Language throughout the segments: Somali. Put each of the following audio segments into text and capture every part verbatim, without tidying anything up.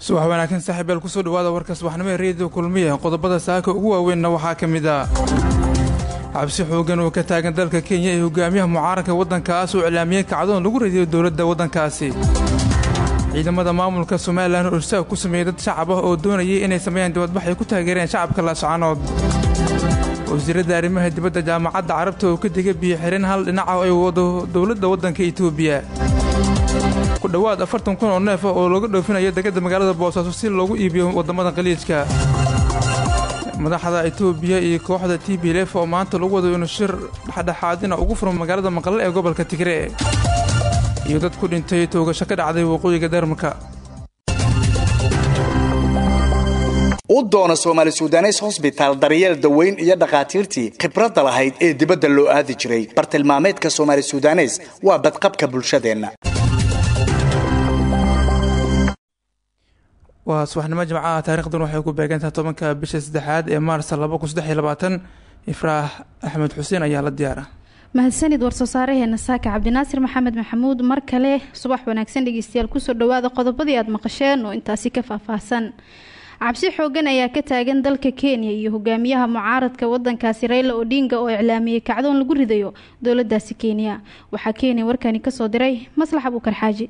subax wanaagsan saaxiibayaal ku soo dhawaada warka subaxnimo ee reediyo kulmiye qodobada saaka ugu waaweynna waxaa ka mid ah cabsi xoogan oo ka taagan dalka Kenya ee hogaamiyaha mucaaradka waddankaas oo cilaamiyay kacdoon lagu radiyo dawladda waddankaasi ciidamada maamulka Soomaaliland oo ursaaq ku sameeyay dad shacab ah oo doonayay inay sameeyaan dibadbax ay ku taageereen shacabka la soconaad wasiirada arrimaha dibadda jaamacadda carabta oo ka digay biyo xirin hal dhinac ay wado dawladda waddanka Itoobiya ku dhawaad afartan kun oo neef oo looga dhoofinayo degada magaalada Boosaaso si loogu iibiyo wadamada qaliijka madaxda Itoobiya iyo kooxda T P L F oo maanta lagu wado inuu shir dhaxdhaxaadina ugu furmo magaalada Maqale ee gobolka Tigray iyo dad ku dhintay toogasho ka dhacday waqooyiga Darmarka u doona Soomaali Suudaneys Hospital daryeel daweyn iyo dhaqaatiirtii khibrada lahayd ee dibadda loo aadi jiray bartilmaameedka Soomaali Suudaneys waa badqabka bulshadeena waa subaxnimo jimcaha taariikhdan waxay ku beegantahay tobanka bisha saddexaad ee Maars laba kun saddex iyo labaatan Ifraax Axmed Xuseen ayaa la diyaara mahadsanid war-soo-saareheena saaka cabdinaasir maxamed maxamuud mar kale subax wanaagsan dhegeystayaal kusoo dhawaada qodobadii aad maqasheen oo intaasi ka faahfaahsan cabsi xoogan ayaa ka taagan dalka Kenya iyo hogaamiyaha mucaaradka waddankaasi Raila Odinga oo iclaamiyay kacdoon lagu ridayo dawladdaasi Kenya waxa Kenya warkani ka soo diray Maslax Abu Karxaaji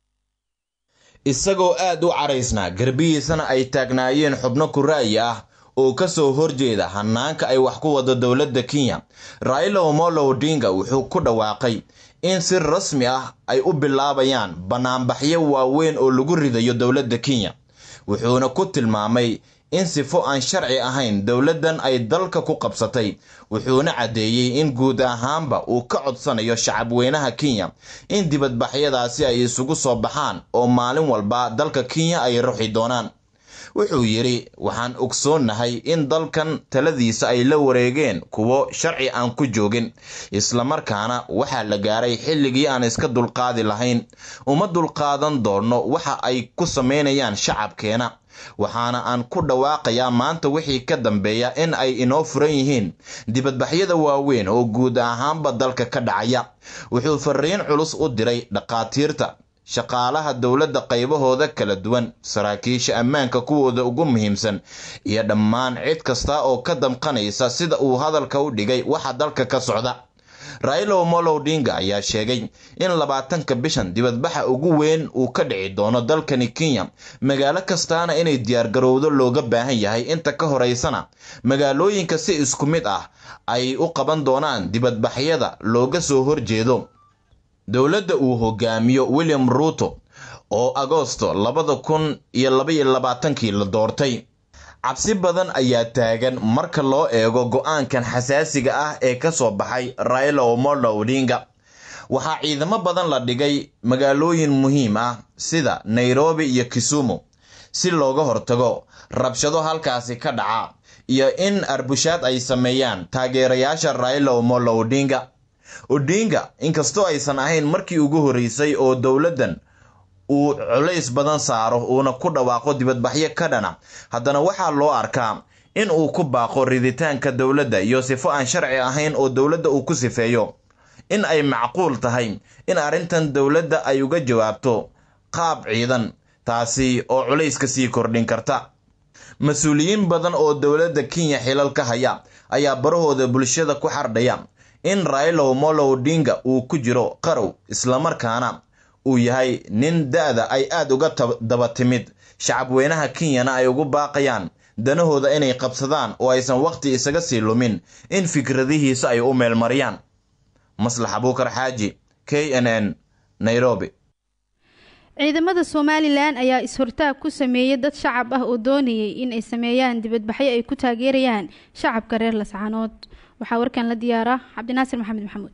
isagoo aad u caraysnaa garbihiisana ay taagnaayeen xubno ku ra'yi ah oo ka soo horjeeda hanaanka ay wax ku wado dawladda Kenya Raila Omolo Odinga wuxuu ku dhawaaqay in si rasmi ah ay u bilaabayaan banaanbaxyo waaweyn oo lagu ridayo dawladda Kenya wuxuuna ku tilmaamay in sifo aan sharci ahayn dawladdan ay dalka ku qabsatay wuxuuna cadeeyay in guud ahaanba uu ka codsanayo shacab weynaha Kenya in dibadbaxyadaasi ay isugu soo baxaan oo maalin walba dalka Kenya ay ruuxi doonaan wuxuu yiri waxaan ogsoonahay in dalkan taladiisa ay la wareegeen kuwo sharci aan ku joogin isla markaana waxa la gaaray xilligii aan iska dulqaadi lahayn uma dulqaadan doono waxa ay ku sameynayaan shacabkeena waxaana aan ku dhawaaqayaa maanta wixii ka dambeeya in ay inoo furan yihiin dibadbaxyada waaweyn oo guud ahaanba dalka ka dhacaya wuxuu fariin culus u diray dhaqaatiirta shaqaalaha dawladda qaybahooda kala duwan saraakiisha ammaanka kuwooda ugu muhiimsan iyo dhammaan cid kasta oo ka damqanaysa sida uu hadalka u dhigay waxa dalka ka socda Raila Omolo Odinga ayaa sheegay in labaatanka bishan dibadbaxa ugu weyn uu ka dhici doono dalkani Kenya magaalo kastaana inay diyaar garowdo looga baahan yahay inta ka horeysana magaalooyinka si isku mid ah ay u qaban doonaan dibadbaxyada looga soo horjeedo dawladda uu hogaamiyo William Ruto oo Agoosto labada kun iyo laba iyo labaatan la doortay cabsi badan ayaa taagan marka loo eego go'aankan xasaasiga ah ee ka soo baxay Raila Omolo Odinga waxa ciidamo badan la dhigay magaalooyin muhiim ah sida Nairobi iyo Kisumu si looga hortago rabshado halkaasi ka dhaca iyo in arbushaad ay sameeyaan taageerayaasha Raila Omolo Odinga Odinga inkastoo aysan ahayn markii ugu horeysay oo dawladdan uu culays badan saaro uuna ku dhawaaqo dibadbaxyo ka dhana haddana waxaa loo arkaa in uu ku baaqo riditaanka dawladda iyo sifo aan sharci ahayn oo dawladda uu ku sifeeyo in ay macquul tahay in arrintan dawladda ay uga jawaabto qaab ciidan taasi oo culayska sii kordhin karta mas'uuliyiin badan oo dawladda Kenya xilal ka haya ayaa barahooda bulshada ku xardhaya in Raila Omolo Odinga uu ku jiro qarow isla markaana uu yahay nin daada ay aad uga daba timid shacab weynaha Kenya ay ugu baaqayaan danahooda inay qabsadaan oo aysan waqti isaga sii lumin in fikradihiisa ay u meel mariyaan Maslax Abu Karxaaji K N N Nairobi ciidamada Soomaaliland ayaa is-hortaag ku sameeyay dad shacab ah oo doonayay in ay sameeyaan dibadbaxyo ay ku taageerayaan shacabka reer Lascaanood waxa warkan la diyaara Cabdinaasir Maxamed Maxamuud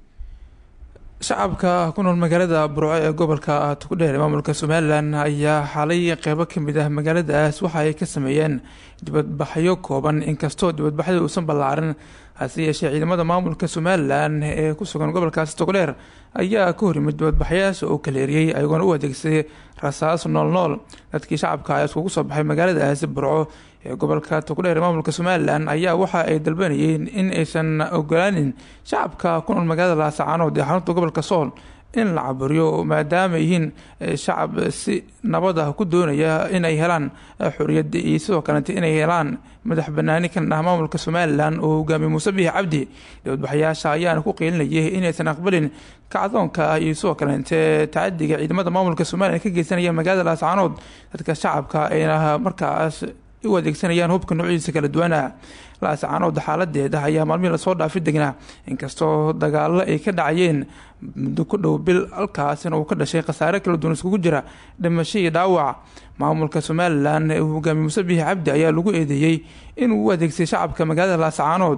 shacabka ku nool magaalada Burco ee gobolka Togdheer maamulka Soomaaliland ayaa xalay qaybo kamid ah magaaladaas waxa ay ka sameeyeen dibadbaxyo kooban inkastoo dibadbaxyadu uusan ballaarin hase yeeshee ciidamada maamulka Soomaaliland ee ku sugan gobolkaas Togdheer ayaa ka hor yimid dibadbaxyaasha oo kaleeriyay ayagoona u adeegsaday rasaas nool nool dadkii shacabka ay iskugu soo baxay magaaladaas Burco ee gobolka Togdheer maamulka Soomaaliland ayaa waxa ay dalbanayeen in aysan ogolaanin shacabka ku nool magaalada Lascaanood ee xarunta gobolka Sool in la caburiyo maadaama yihiin shacab si nabad ah ku doonaya inay helaan xorriyad iyo sidoo kaleeta inay helaan madax banaani kan ah maamulka Somaliland oo hogaamiye Muuse Biixi Cabdi. dowladbaxayaasha ayaana ku qeylinayay inaysan aqbalin kacdoonka iyo sidoo kaleeta taadiga ciidamada maamulka Somaliland ka geysanaya magaalada Laascaanood. dadka shacabka ay markaas u adeegsanayaan hubka noocyadiisa kala duwan. Laascaanood xaaladeeda ayaa maalmihii lasoo dhaafi degnaa inkastoo dagaalo ay ka dhacayeen muddo ku dhow bil halkaasina uu ka dhashay khasaare kala duwan iskugu jira dhimasho iyo dhaawac. maamulka Somaliland ee hogaamiye Muuse Biixi Cabdi ayaa lagu eedeeyay inuu u adeegsay shacabka magaalada Laascaanood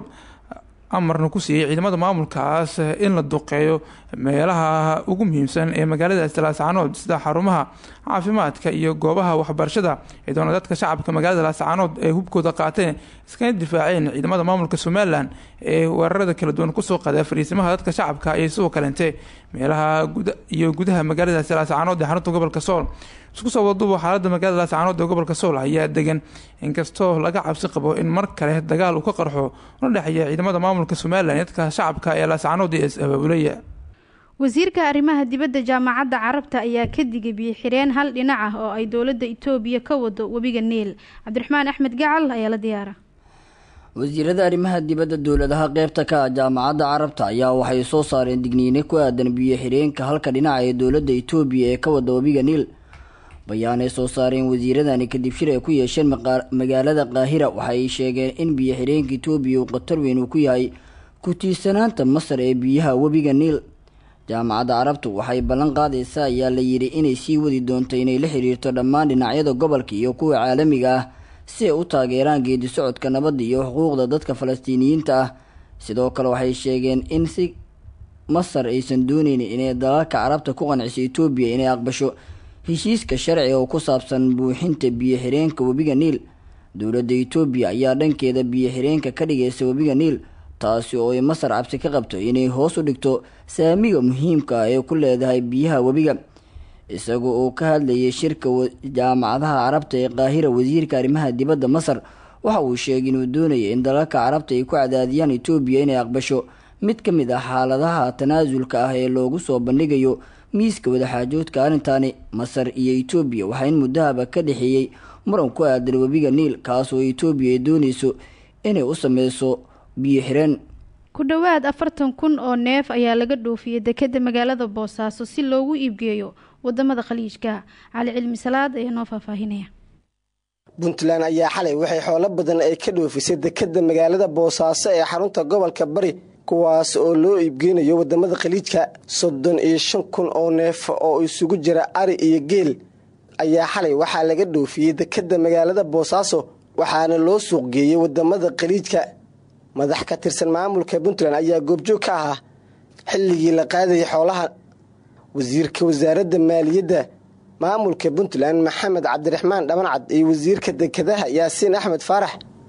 amarna ku siiyay ciidamada maamulkaas in la duqeeyo meelaha ugu muhiimsan ee magaalada Laascaanood sida xarumaha caafimaadka iyo goobaha waxbarashada. ciidamada dadka shacabka magaalada Laascaanood ee hubkooda qaateen iska difaaceen ciidamada maamulka Somaliland ee weerarada kala duwan ku soo qaday fariisimaha dadka shacabka ay soo kaleentay meelaha iyo gudaha magaalada Laascaanood ee xarunta gobolka Sool. isku soo wadaduba xaaladda magaalada Laascaanood ee gobolka Sool ayaa degan inkastoo laga cabsi qabo in mar kale dagaal uu ka qarxo una dhaxeeya ciidamada maamulka Somaliland dadka shacabka ee Laascaanood ee abaabulaya. wasiirka arrimaha dibadda jaamacadda Carabta ayaa ka digay biyo-xireen hal dhinac ah oo ay dowladda Itoobiya ka wado webiga Niil. Cabdiraxmaan Axmed Gacal ayaa la diyaara. wasiirada arrimaha dibadda dowladaha qaybta ka ah jaamacadda Carabta ayaa waxay soo saareen digniino ku aadan biyo-xireenka halka dhinac ee dowladda Itoobiya ee ka wada webiga Niil. bayaanay soo saareen wasiiradani kadib shir ay ku yeesheen magaalada Qaahira waxay sheegeen in biyo-xireenka Itoobiya uu qatar weyn ku yahay ku tiirsanaanta Masar ee biyaha webiga Niil. jaamacadda Carabtu waxay ballan qaadaysaa ayaa la yiri inay sii wadi doonto inay la xiriirto dhammaan dhinacyada gobolka iyo kuwa caalamiga ah si ay u taageeraan geedi socodka nabadda iyo xuquuqda dadka Falastiiniyiinta ah. sidoo kale waxay sheegeen in si Masar aysan dooneynin inay dalalka Carabta ku qanciso Itoobiya inay aqbasho heshiiska sharciga oo ku saabsan buuxinta biyo-xireenka webiga Niil. dowladda Itoobiya ayaa dhankeeda biyo-xireenka ka dhigaysa webiga Niil taasi oo ay Masar cabsi ka qabto inay hoos u dhigto saamiga muhiimka ah ee ku leedahay biyaha webiga. isagoo oo ka hadlayay shirka jaamacadaha Carabta ee Qaahira wasiirka arrimaha dibadda Masar waxa uu sheegay inuu doonayo in dalalka Carabta ay ku cadaadiyaan Itoobiya inay aqbasho mid ka mid ah xaaladaha tanaasulka ah ee loogu soo bandhigayo miiska wadaxaajoodka. arrintaani Masar iyo Itoobiya waxaa in muddahaba ka dhexeeyay muran ku aadan webiga Niil kaas oo Itoobiya ay doonayso inay u sameyso biyo-xireen. ku dhawaad afartan kun oo neef ayaa laga dhoofiyay dekedda magaalada Boosaaso si loogu iibgeeyo wadamada khaliijka. Cali Cilmi Salaad ayaa noo faahfaahinaya. Puntland ayaa xalay waxay xoolo badan ay ka dhoofisay dekedda magaalada Boosaaso ee xarunta gobolka Bari kuwaas oo loo iibgeynayo wadamada khaliijka. soddon iyo shan kun oo neef oo isugu jira ari iyo geel ayaa xalay waxaa laga dhoofiyay dekedda magaalada Boosaaso waxaana loo suuq geeyay wadamada khaliijka. madax ka tirsan maamulka Puntland ayaa goobjoog ka ahaa xilligii la qaadayay xoolaha. wasiirka wasaaradda maaliyadda maamulka Puntland Maxamed Cabdiraxmaan Dhamancad iyo wasiirka dekedaha Yaasiin Axmed Faarax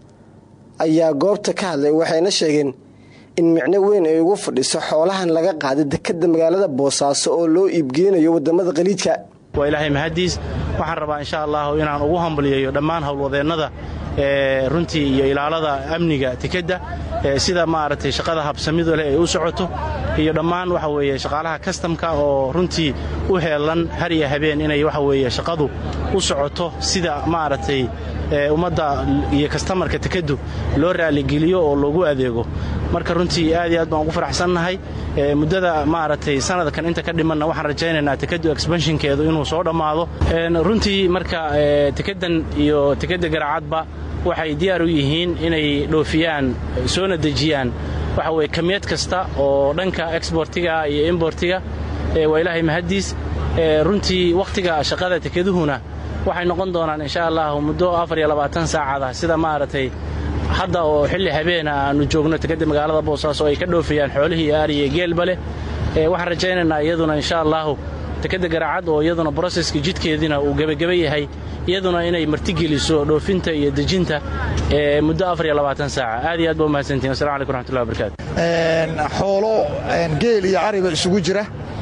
ayaa goobta ka hadlay waxayna sheegeen in micno weyn ay ugu fadhiso xoolahan laga qaaday dekedda magaalada Boosaaso oo loo iibgeynayo wadamada khaliijka. waa ilaahay mahadiis waxaan rabaa insha Allah inaan ugu hambaliyeeyo dhammaan howlwadeennada ee runtii iyo ilaalada amniga dekedda sida maaragtay shaqada habsamido leh ay u socoto iyo dhammaan waxa weeye shaqaalaha customka oo runtii u heelan har iyo habeen inay waxa weeye shaqadu u socoto sida maaragtay ummadda iyo customerka dekeddu loo raali geliyo oo loogu adeego. marka runtii aad iyo aad baan ugu faraxsanahay muddada maaragtay sanadkan inta ka dhimanna waxaan rajaynaynaa dekeddu expansionkeedu inuu soo dhamaado. runtii marka dekeddan iyo dekedda Garaacadba waxay diyaar u yihiin inay dhoofiyaan soo nadajiyaan waxa way kamiyad kasta oo dhanka exportiga iyo importiga ee waa ilaahay mahadiis. runtii waqtiga shaqada dekeduhuna waxay noqon doonaan insha Allah muddo afar iyo labaatan saacada sida maaragtay hadda oo xilli habeen aanu joogno dekedda magaalada Boosaaso ay ka dhoofiyaan xoolihii ari iyo geelba leh. waxaan rajaynaynaa iyaduna insha Allah dekedda Garaacad oo iyaduna processka jidkeedina uu gabagabay yahay iyaduna inay martigeliso dhoofinta iyo dejinta ee muddo afar iyo labaatan saac. aad iyo aad baa mahadsantiin. assalaamu calaykum waraxmatullahi wabarakaatu. een xoolo een geel iyo ariba isugu jira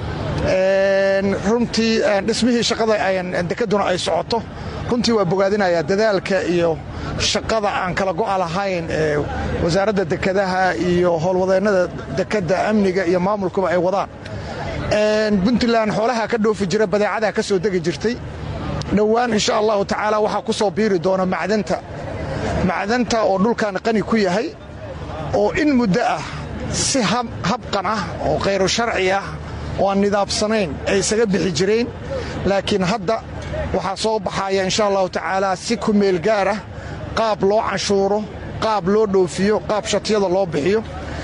een runtii dhismihii shaqada ay dekeduna ay socoto runtii waa bogaadinaya dadaalka iyo shaqada aan kala go'an lahayn ee wasaaradda dekedaha iyo howlwadeennada dekedda amniga iyo maamulkuba ay wadaan. puntland xoolaha ka dhoofi jira badeecadaha ka soo degi jirtay dhowaan insha allahu tacaala waxaa ku soo biiri doona macdanta macdanta oo dhulkan qani ku yahay oo in muddo ah si habqan ah oo khayru sharci ah oo aan nidaamsanayn ay isaga bixi jireen laakiin hadda waxaa soo baxaya insha allahu tacaala si ku meel gaar ah qaab loo canshuuro qaab loo dhoofiyo qaab shatiyada loo bixiyo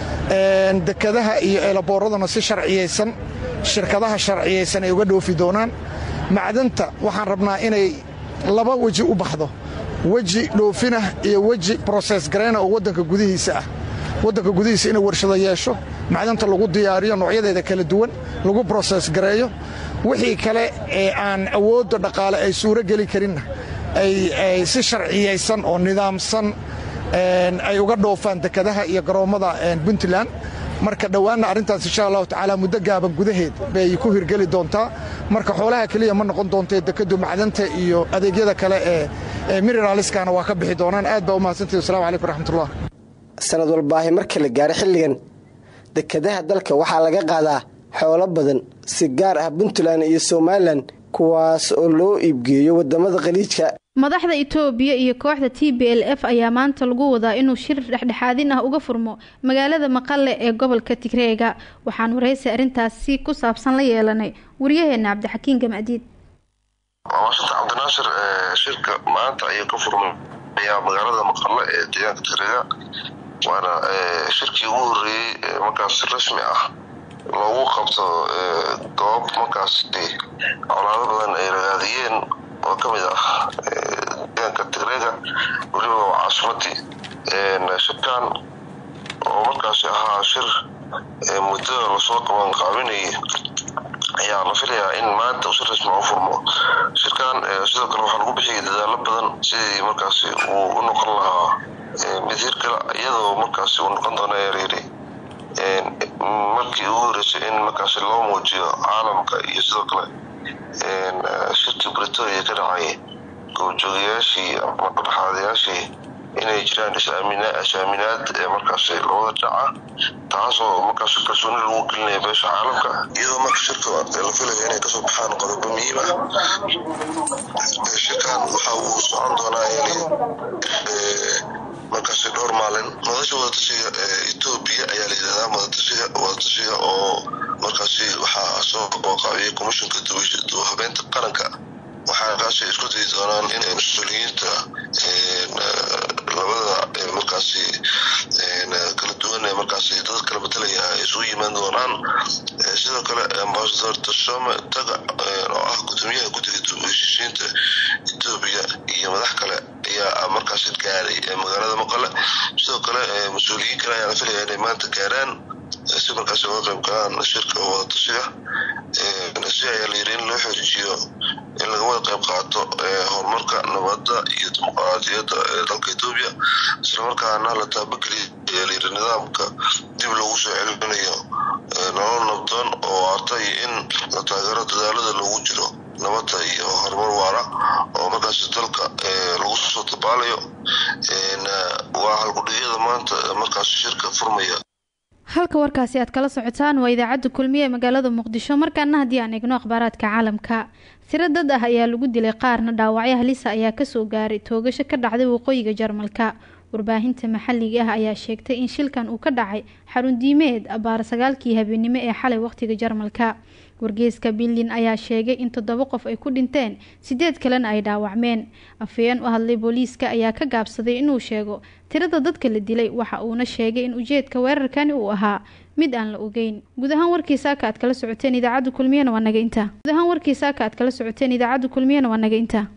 dekadaha iyo eelaboorradana si sharciyaysan shirkadaha sharciyaysan ay uga dhoofi doonaan macdanta waxaan rabnaa inay laba weji u baxdo weji dhoofinah iyo weji broses garayna oo waddanka gudihiisa ah waddanka gudihiisa inay warshado yeesho macdanta lagu diyaariyo noocyadeeda kala duwan lagu broses gareeyo wixii kale ee aan awoodda dhaqaale ay suuro geli karinna ay si sharciyaysan oo nidaamsan ay uga dhoofaan dekadaha iyo garoommada puntland marka dhowaanna arrintaas insha allahu tacaala muddo gaaban gudaheed bay ku hirgeli doontaa marka xoolaha keliya ma noqon doontee dekadu macdanta iyo adeegyada kale ee mineraliskana waa ka bixi doonaan aad baa u mahadsantahi wasalaamu calaykum raxmatullah sanad walbaahi marka la gaaro xilligan dekadaha dalka waxaa laga qaadaa xoolo badan si gaar ah puntland iyo somalilan kuwaas oo loo iibgeeyo wadamada khaliijka madaxda Itoobiya iyo kooxda T B L F ayaa maanta lagu wadaa inuu shir dhexdhexaadin ah uga furmo magaalada Maqale ee gobolka Tigreega waxaan wareysi arintaasi ku saabsan la yeelanay wariyaheena Cabdixakiin Gamadiid Washington Cabdinaasir shirka maanta ay ka furmay magaalada Maqale ee deegaanka Tigreega waana shirkii ugu horeeyay markaas rasmi ah loogu qabto goob markaas colaado badan ay raadiyeen oo kamid ah deegaanka Tigreega waliba waa caasimadii shirkan oo markaas ahaa shir muddo lasoo qaban qaabinayay ayaa la filayaa in maanta uu si rasmi u furmo shirkan sidoo kale waxaa lagu bixiyay dadaalo badan sidii markaas uu u noqon lahaa mid hirgala iyadoo markaas uu noqon doono ereeri markii ugu horeysay in markaas loo muujiyo caalamka iyo sidoo kale shirkii Pretoria ka dhacay goobjoogayaashii ama dhexaadayaashii inay jiraan is-aaminaad ee markaas labada dhaca taasoo markaas kalsooni lagu gelinayo beesha caalamka iyadoo marka shirka la filayo inay kasoo baxaan qodobo muhiim ah shirkan waxa uu socon doonaa markaas dhowr maalin madasha wadatashiga Itoobiya ayaa la yiraahdaa wadatashiga wadatashiga oo markaas waxaa soo qabanqaabiyay komishanka dowladda qaranka waxaa kaas isku dayi doonaan in mas'uuliyiinta labada markaas kala duwan ee markaas dad kala bedelaya ay soo yimaadaan doonaan sidoo kale ambassador Tashoma taga oo ah gudoomiyaha guddiga dowladda Itoobiya iyo madax kale ayaa markaas gaaray magaalada Maqale sidoo kale mas'uuliyiin kale ayaa la filayaa inay maanta gaaraan si markaas uga qayb galaan shirka wadatashiga si ay leeyihiin loo xoojiyo in laga wada qayb qaato horumarka nabadda iyo dimuqraadiyadda ee dalka Itoobiya isla markaana la taabageliyo nidaamka dib loogu soo celinayo nolol nabdoon oo artay in la taageero dadaalada lagu jiro nabadda iyo horumar waara oo markaas dalka lagu soo tabaalayo waa halgudhigada maanta markaas shirka furmaya halka warkaasi aad kala socotaan waa idaacadda kulmiye ee magaalada Muqdisho markaana hadii aan eegno akhbaaraadka caalamka tiro dad ah ayaa lagu dilay qaarna dhaawacyo halis ah ayaa ka soo gaaray toogasho ka dhacday waqooyiga Jarmalka warbaahinta maxalliga ah ayaa sheegtay in shilkan uu ka dhacay xarun diimeed abaar sagaalkii habeenimo ee xalay waqtiga Jarmalka wargeyska Berlin ayaa sheegay in toddoba qof ay ku dhinteen sideed kalena ay dhaawacmeen afayeen u hadlay booliiska ayaa ka gaabsaday inuu sheego tirada dadka la dilay waxa uuna sheegay in ujeedka weerarkani uu ahaa mid aan la ogeyn guud ahaan warkiisa ka aad kala socoteen idaacadda kulmiyana waa naga inta guud ahaan warkiisa ka aad kala socoteen idaacadda kulmiyana waa naga inta